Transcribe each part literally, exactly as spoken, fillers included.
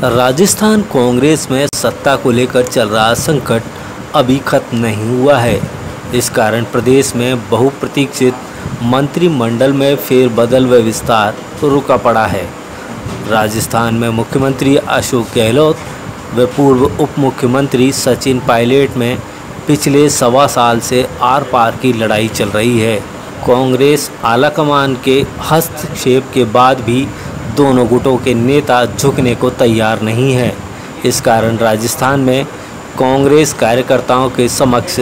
राजस्थान कांग्रेस में सत्ता को लेकर चल रहा संकट अभी खत्म नहीं हुआ है। इस कारण प्रदेश में बहुप्रतीक्षित मंत्रिमंडल में फेरबदल व विस्तार रुका पड़ा है। राजस्थान में मुख्यमंत्री अशोक गहलोत व पूर्व उप मुख्यमंत्री सचिन पायलट में पिछले सवा साल से आर पार की लड़ाई चल रही है। कांग्रेस आलाकमान के हस्तक्षेप के बाद भी दोनों गुटों के नेता झुकने को तैयार नहीं है। इस कारण राजस्थान में कांग्रेस कार्यकर्ताओं के समक्ष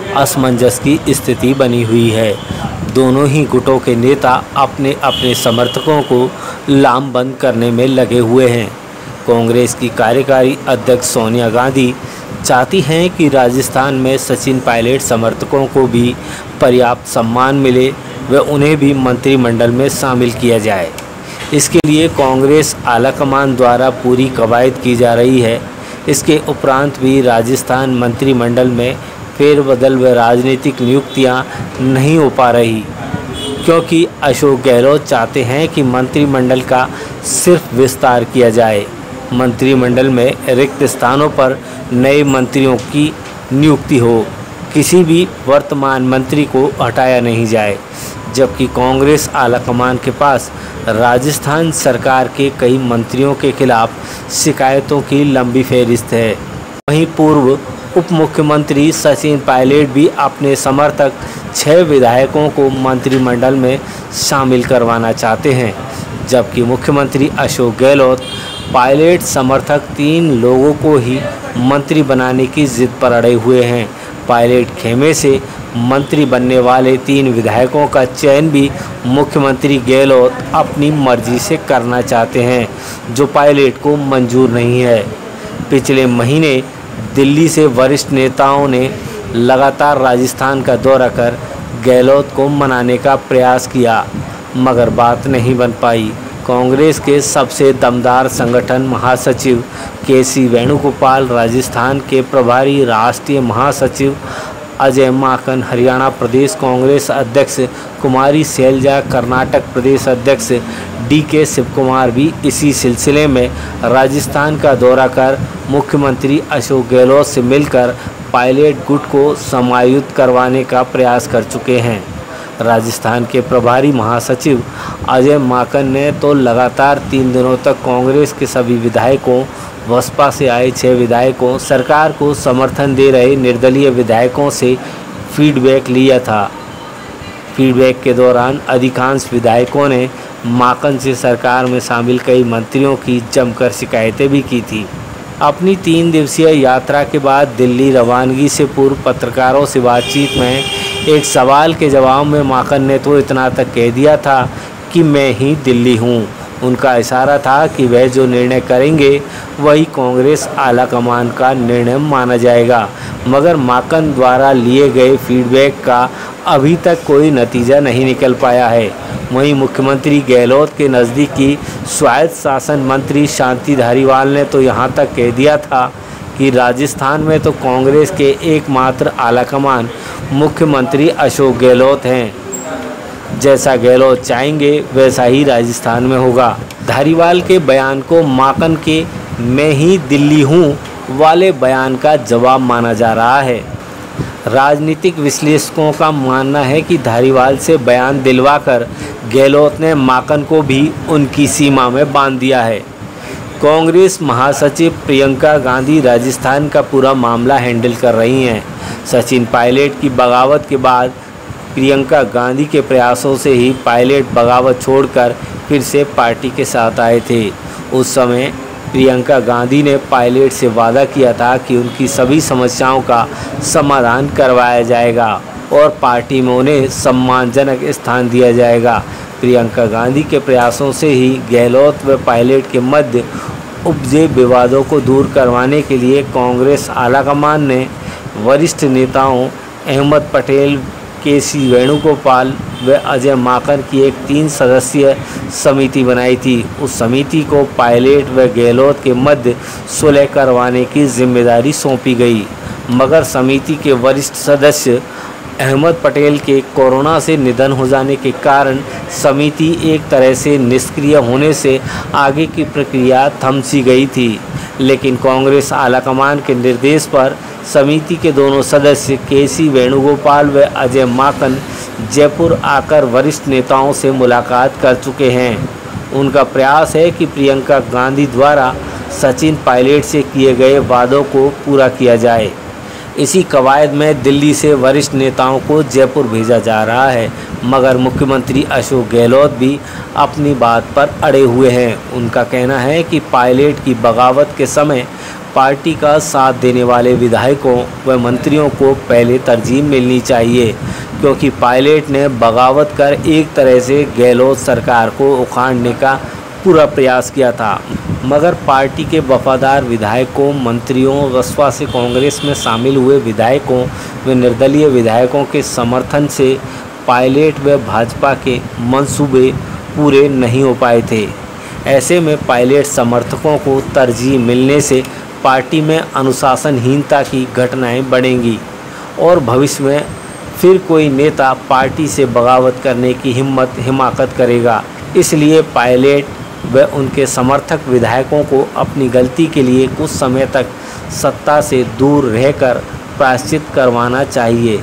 असमंजस की स्थिति बनी हुई है। दोनों ही गुटों के नेता अपने अपने समर्थकों को लामबंद करने में लगे हुए हैं। कांग्रेस की कार्यकारी अध्यक्ष सोनिया गांधी चाहती हैं कि राजस्थान में सचिन पायलट समर्थकों को भी पर्याप्त सम्मान मिले व उन्हें भी मंत्रिमंडल में शामिल किया जाए। इसके लिए कांग्रेस आलाकमान द्वारा पूरी कवायद की जा रही है। इसके उपरांत भी राजस्थान मंत्रिमंडल में फेरबदल व राजनीतिक नियुक्तियां नहीं हो पा रही, क्योंकि अशोक गहलोत चाहते हैं कि मंत्रिमंडल का सिर्फ विस्तार किया जाए। मंत्रिमंडल में रिक्त स्थानों पर नए मंत्रियों की नियुक्ति हो, किसी भी वर्तमान मंत्री को हटाया नहीं जाए। जबकि कांग्रेस आलाकमान के पास राजस्थान सरकार के कई मंत्रियों के खिलाफ शिकायतों की लंबी फहरिस्त है। वहीं पूर्व उप मुख्यमंत्री सचिन पायलट भी अपने समर्थक छह विधायकों को मंत्रिमंडल में शामिल करवाना चाहते हैं, जबकि मुख्यमंत्री अशोक गहलोत पायलट समर्थक तीन लोगों को ही मंत्री बनाने की जिद पर अड़े हुए हैं। पायलट खेमे से मंत्री बनने वाले तीन विधायकों का चयन भी मुख्यमंत्री गहलोत अपनी मर्जी से करना चाहते हैं, जो पायलट को मंजूर नहीं है। पिछले महीने दिल्ली से वरिष्ठ नेताओं ने लगातार राजस्थान का दौरा कर गहलोत को मनाने का प्रयास किया, मगर बात नहीं बन पाई। कांग्रेस के सबसे दमदार संगठन महासचिव के सी वेणुगोपाल, राजस्थान के प्रभारी राष्ट्रीय महासचिव अजय माकन, हरियाणा प्रदेश कांग्रेस अध्यक्ष कुमारी शैलजा, कर्नाटक प्रदेश अध्यक्ष डी के शिवकुमार भी इसी सिलसिले में राजस्थान का दौरा कर मुख्यमंत्री अशोक गहलोत से मिलकर पायलट गुट को समायुक्त करवाने का प्रयास कर चुके हैं। राजस्थान के प्रभारी महासचिव अजय माकन ने तो लगातार तीन दिनों तक कांग्रेस के सभी विधायकों, बसपा से आए छह विधायकों, सरकार को समर्थन दे रहे निर्दलीय विधायकों से फीडबैक लिया था। फीडबैक के दौरान अधिकांश विधायकों ने माकन से सरकार में शामिल कई मंत्रियों की जमकर शिकायतें भी की थी। अपनी तीन दिवसीय यात्रा के बाद दिल्ली रवानगी से पूर्व पत्रकारों से बातचीत में एक सवाल के जवाब में माकन ने तो इतना तक कह दिया था कि मैं ही दिल्ली हूँ। उनका इशारा था कि वह जो निर्णय करेंगे वही कांग्रेस आलाकमान का निर्णय माना जाएगा, मगर माकन द्वारा लिए गए फीडबैक का अभी तक कोई नतीजा नहीं निकल पाया है। वहीं मुख्यमंत्री गहलोत के नज़दीकी स्वायत्त शासन मंत्री शांति धारीवाल ने तो यहाँ तक कह दिया था कि राजस्थान में तो कांग्रेस के एकमात्र आलाकमान मुख्यमंत्री अशोक गहलोत हैं। जैसा गहलोत चाहेंगे वैसा ही राजस्थान में होगा। धारीवाल के बयान को माकन के मैं ही दिल्ली हूँ वाले बयान का जवाब माना जा रहा है। राजनीतिक विश्लेषकों का मानना है कि धारीवाल से बयान दिलवाकर गहलोत ने माकन को भी उनकी सीमा में बांध दिया है। कांग्रेस महासचिव प्रियंका गांधी राजस्थान का पूरा मामला हैंडल कर रही हैं। सचिन पायलट की बगावत के बाद प्रियंका गांधी के प्रयासों से ही पायलट बगावत छोड़कर फिर से पार्टी के साथ आए थे। उस समय प्रियंका गांधी ने पायलट से वादा किया था कि उनकी सभी समस्याओं का समाधान करवाया जाएगा और पार्टी में उन्हें सम्मानजनक स्थान दिया जाएगा। प्रियंका गांधी के प्रयासों से ही गहलोत व पायलट के मध्य उपजे विवादों को दूर करवाने के लिए कांग्रेस आलाकमान ने वरिष्ठ नेताओं अहमद पटेल, के सी वेणुगोपाल व अजय माकन की एक तीन सदस्यीय समिति बनाई थी। उस समिति को पायलट व गहलोत के मध्य सुलह करवाने की जिम्मेदारी सौंपी गई, मगर समिति के वरिष्ठ सदस्य अहमद पटेल के कोरोना से निधन हो जाने के कारण समिति एक तरह से निष्क्रिय होने से आगे की प्रक्रिया थम सी गई थी, लेकिन कांग्रेस आलाकमान के निर्देश पर समिति के दोनों सदस्य के सी वेणुगोपाल व अजय माकन जयपुर आकर वरिष्ठ नेताओं से मुलाकात कर चुके हैं। उनका प्रयास है कि प्रियंका गांधी द्वारा सचिन पायलट से किए गए वादों को पूरा किया जाए। इसी कवायद में दिल्ली से वरिष्ठ नेताओं को जयपुर भेजा जा रहा है, मगर मुख्यमंत्री अशोक गहलोत भी अपनी बात पर अड़े हुए हैं। उनका कहना है कि पायलट की बगावत के समय पार्टी का साथ देने वाले विधायकों व मंत्रियों को पहले तरजीह मिलनी चाहिए, क्योंकि पायलट ने बगावत कर एक तरह से गहलोत सरकार को उखाड़ने का पूरा प्रयास किया था, मगर पार्टी के वफादार विधायकों, मंत्रियों, रसवा से कांग्रेस में शामिल हुए विधायकों व निर्दलीय विधायकों के समर्थन से पायलट व भाजपा के मंसूबे पूरे नहीं हो पाए थे। ऐसे में पायलट समर्थकों को तरजीह मिलने से पार्टी में अनुशासनहीनता की घटनाएं बढ़ेंगी और भविष्य में फिर कोई नेता पार्टी से बगावत करने की हिम्मत हिमाकत करेगा। इसलिए पायलट व उनके समर्थक विधायकों को अपनी गलती के लिए कुछ समय तक सत्ता से दूर रहकर प्रायश्चित करवाना चाहिए,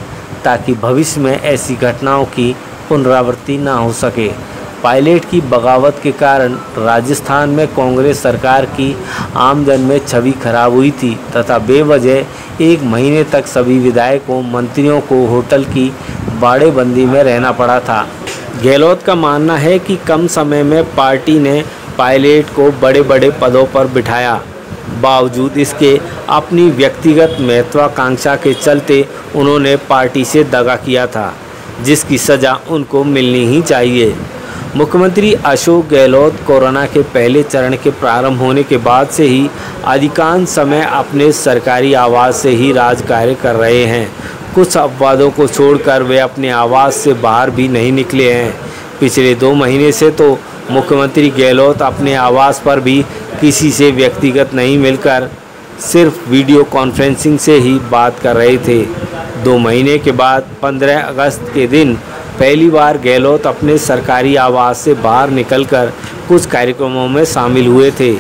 ताकि भविष्य में ऐसी घटनाओं की पुनरावृत्ति ना हो सके। पायलट की बगावत के कारण राजस्थान में कांग्रेस सरकार की आमदन में छवि खराब हुई थी तथा बेवजह एक महीने तक सभी विधायकों, मंत्रियों को होटल की बाड़ेबंदी में रहना पड़ा था। गहलोत का मानना है कि कम समय में पार्टी ने पायलट को बड़े बड़े पदों पर बिठाया, बावजूद इसके अपनी व्यक्तिगत महत्वाकांक्षा के चलते उन्होंने पार्टी से दगा किया था, जिसकी सज़ा उनको मिलनी ही चाहिए। मुख्यमंत्री अशोक गहलोत कोरोना के पहले चरण के प्रारंभ होने के बाद से ही अधिकांश समय अपने सरकारी आवास से ही राज कार्य कर रहे हैं। कुछ अपवादों को छोड़कर वे अपने आवास से बाहर भी नहीं निकले हैं। पिछले दो महीने से तो मुख्यमंत्री गहलोत अपने आवास पर भी किसी से व्यक्तिगत नहीं मिलकर सिर्फ वीडियो कॉन्फ्रेंसिंग से ही बात कर रहे थे। दो महीने के बाद पंद्रह अगस्त के दिन पहली बार गहलोत अपने सरकारी आवास से बाहर निकलकर कुछ कार्यक्रमों में शामिल हुए थे।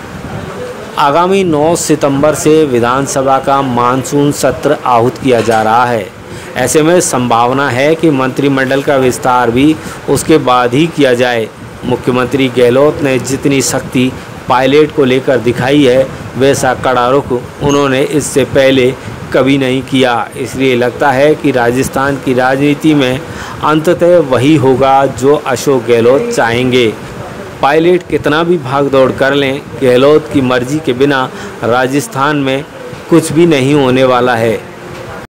आगामी नौ सितंबर से विधानसभा का मानसून सत्र आहूत किया जा रहा है। ऐसे में संभावना है कि मंत्रिमंडल का विस्तार भी उसके बाद ही किया जाए। मुख्यमंत्री गहलोत ने जितनी सख्ती पायलट को लेकर दिखाई है, वैसा कड़ा रुख उन्होंने इससे पहले कभी नहीं किया। इसलिए लगता है कि राजस्थान की राजनीति में अंततः वही होगा जो अशोक गहलोत चाहेंगे। पायलट कितना भी भाग दौड़ कर लें, गहलोत की मर्जी के बिना राजस्थान में कुछ भी नहीं होने वाला है।